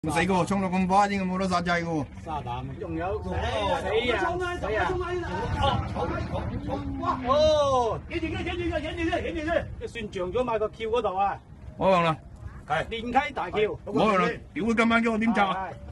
死個，衝到咁快先冇得殺制嘅喎。 沙膽，仲有死啊！哦，影住佢，算長咗買個橋嗰度啊！ 冇用啦， 係連溪大橋。 冇用啦，屌佢今晚叫我點拆啊！